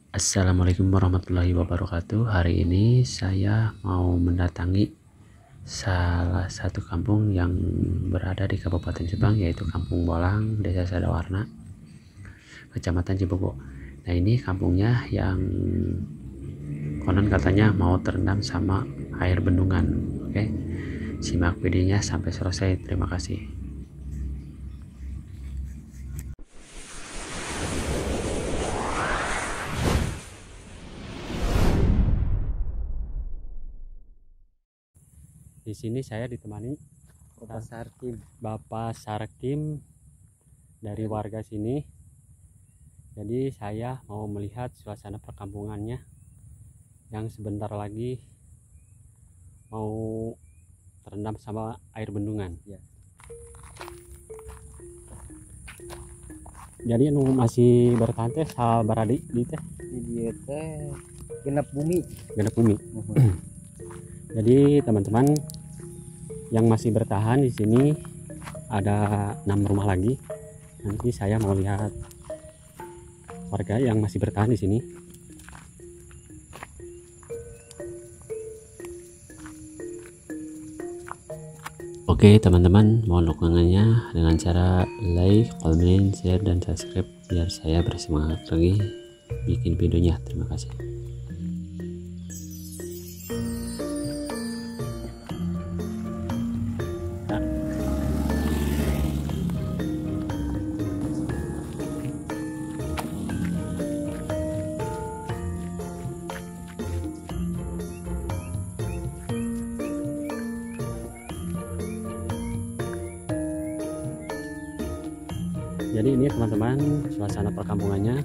Assalamualaikum warahmatullahi wabarakatuh. Hari ini saya mau mendatangi salah satu kampung yang berada di Kabupaten Subang, yaitu Kampung Bolang, Desa Sadawarna, Kecamatan Cibogo. Nah, ini kampungnya yang konon katanya mau terendam sama air bendungan. Oke, simak videonya sampai selesai. Terima kasih. Di sini saya ditemani Bapak Sarkim dari warga sini. Jadi saya mau melihat suasana perkampungannya yang sebentar lagi mau terendam sama air bendungan. Ya. Jadi masih bertahan teh sabaradi di teh. Di teh genep bumi. Jadi teman-teman yang masih bertahan di sini ada 6 rumah lagi. Nanti saya mau lihat warga yang masih bertahan di sini. Oke teman-teman, mohon dukungannya dengan cara like, comment, share, dan subscribe biar saya bersemangat lagi bikin videonya. Terima kasih. Jadi ini teman-teman suasana perkampungannya.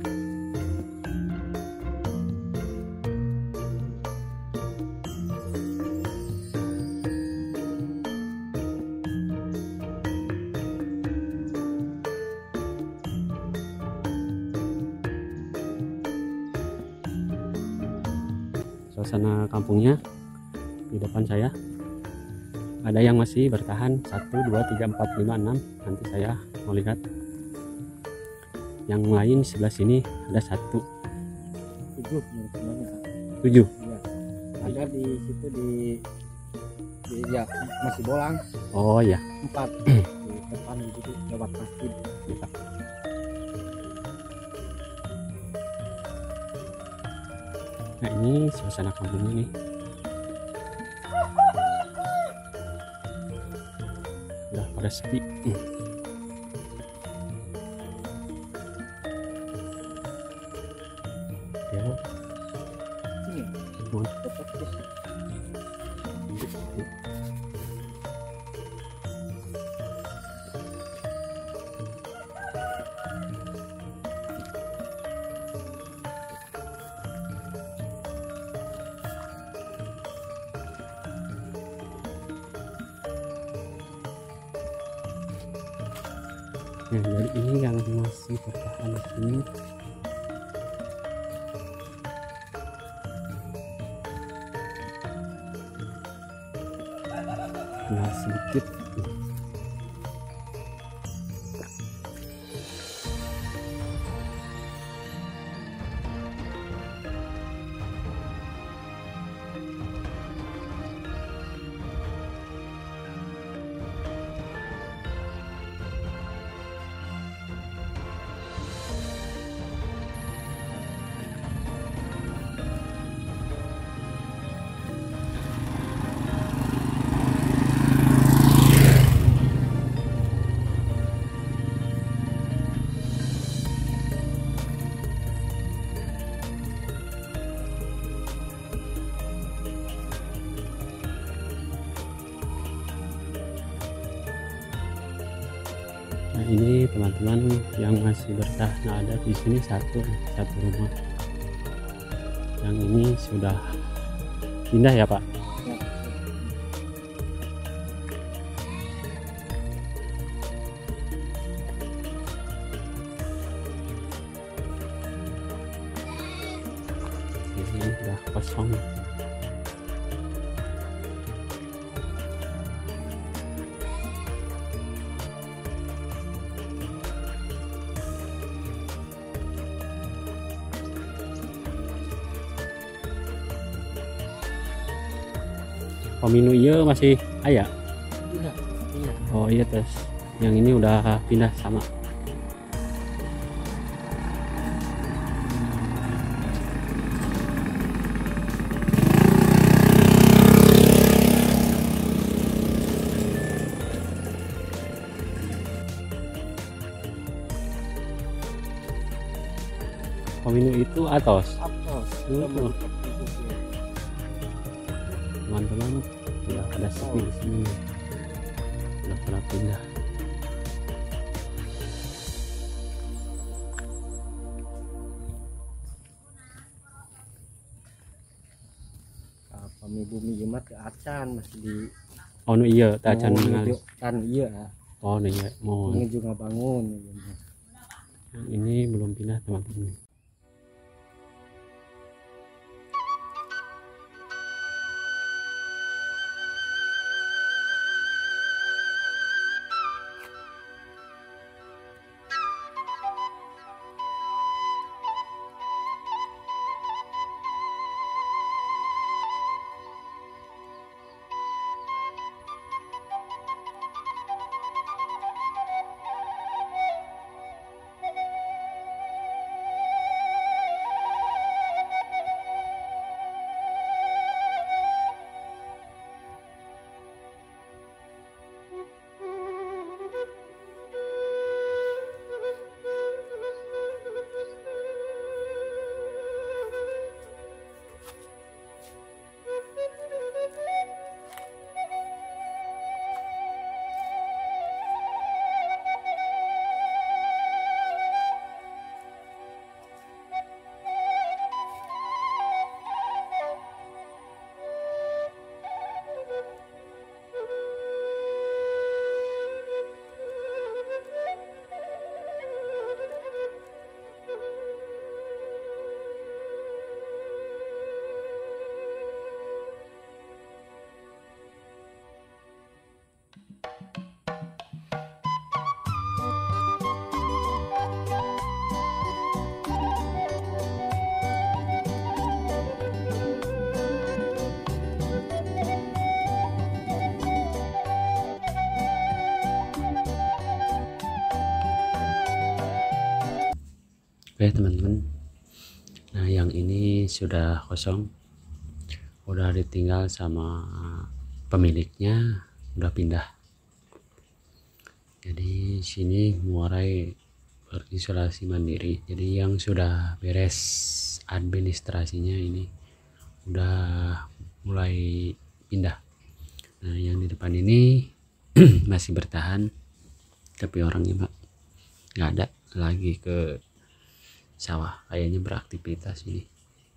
Suasana kampungnya di depan saya. Ada yang masih bertahan 1, 2, 3, 4, 5, 6. Nanti saya mau lihat. Yang lain sebelah sini ada 1. 7 menurut temannya. 7. Ya. Ada di situ di ya masih Bolang. Oh ya. 4 di depan itu lewat masjid. Ya. Nah, ini suasana kampungnya nih. Udah pada sepi. Ya. Nah, jadi ini yang masih bertahan di sini. Nah, sedikit. Nah, ini teman-teman yang masih bertahan ada di sini satu rumah. Yang ini sudah pindah ya, Pak? Ya. Ini sudah kosong. Peminu iya masih ayah. Udah, iya. Oh iya, terus yang ini udah pindah sama. Peminu itu atas. Aptos. Teman-teman udah ada sepi di sini. Udah pernah pindah. Apa bumi jemat ke acan masih di Oh no iya, tacan dengan. kan iya. Oh no iya, mau. Ini juga bangun. Yang ini belum pindah teman-teman. Oke teman-teman, nah yang ini sudah kosong, udah ditinggal sama pemiliknya, udah pindah. Jadi sini mulai berisolasi mandiri. Jadi yang sudah beres administrasinya ini udah mulai pindah. Nah yang di depan ini masih bertahan, tapi orangnya nggak ada, lagi ke sawah, kayaknya beraktivitas ini.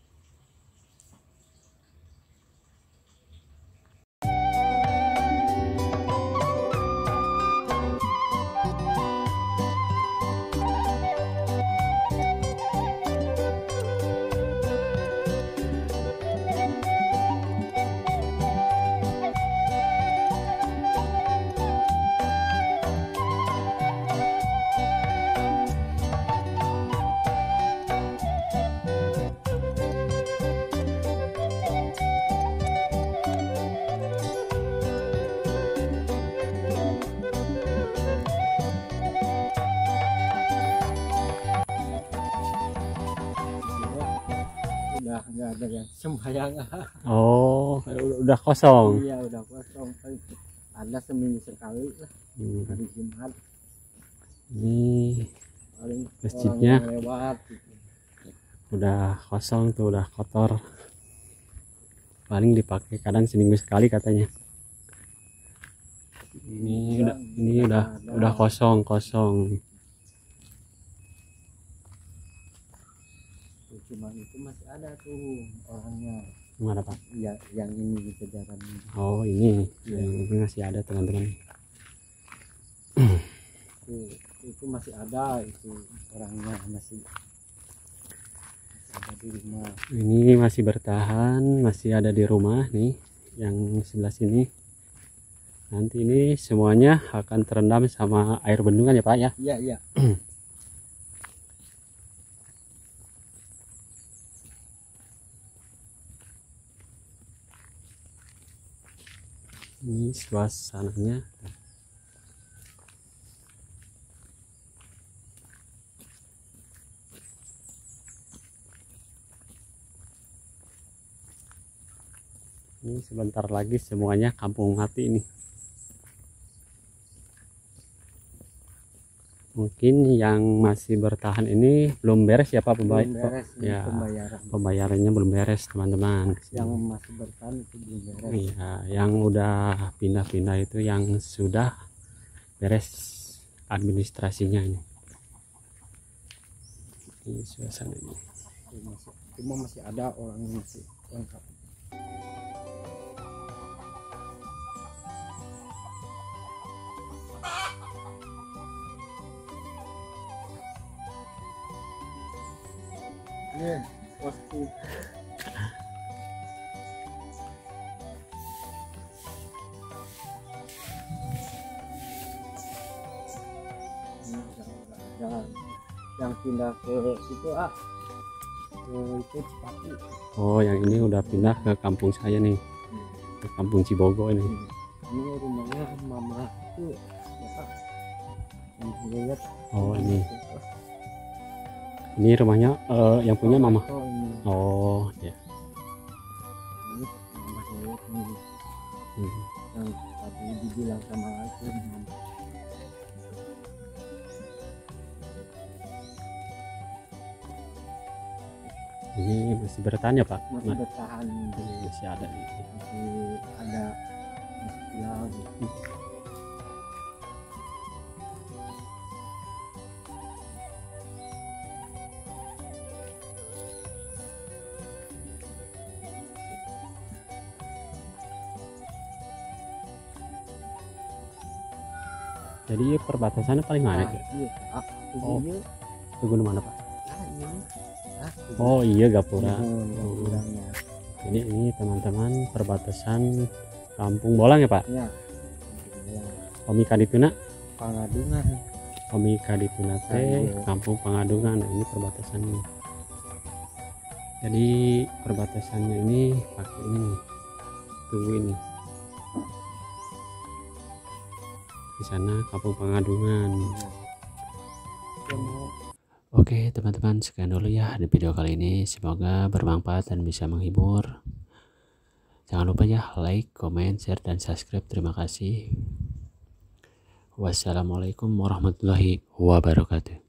Udah nggak ada yang sembahyang. Oh, udah kosong. Iya udah kosong. Ada seminggu sekali lah hari Jumat. Ini Paling masjidnya orang lewat gitu. udah kosong tuh, udah kotor. Paling dipakai kadang seminggu sekali katanya. Ini udah kosong. Cuma itu masih ada tuh orangnya. Mana Pak? Ya yang ini gitu jalan. Oh ini, Ya. yang ini masih ada teman-teman. Itu masih ada, itu orangnya masih ada di rumah. Ini masih bertahan, masih ada di rumah nih, yang sebelah sini. Nanti ini semuanya akan terendam sama air bendungan ya Pak ya? Iya, iya. Ini suasananya. Ini sebentar lagi semuanya kampung mati ini. Mungkin yang masih bertahan ini belum beres ya Pak Belum beres ya, pembayaran. pembayarannya belum beres teman-teman. Yang masih bertahan itu belum beres. Iya, yang udah pindah-pindah itu yang sudah beres administrasinya ini. Ini suasana ini. Cuma masih ada orang yang masih lengkap. Ini pasti yang pindah ke situ itu Cipati. Oh, yang ini udah pindah ke kampung saya nih, ke kampung Cibogo ini. Ini rumahnya mama itu bapak yang lihat. Oh, ini rumahnya yang punya mama. Ini. Oh ya. Ini mama lihat ini yang tadi dibilang sama aku mama. Ini masih bertahan ya Pak? Masih bertahan. Masih ada nih. Masih ada masih hilang. Jadi perbatasannya paling mana? Oh, ke gunung mana Pak? Oh iya, Gapura. Jadi ini teman-teman perbatasan Kampung Bolang ya Pak? Iya. Komika Dituna? Pangadungan. Komika Dituna teh Kampung Pangadungan. Nah, ini perbatasan ini. Jadi perbatasannya ini pakai ini nih. Tuh ini. Di sana Kampung Pangadungan. Oke teman-teman, sekian dulu ya di video kali ini, semoga bermanfaat dan bisa menghibur. Jangan lupa ya like, comment, share, dan subscribe. Terima kasih. Wassalamualaikum warahmatullahi wabarakatuh.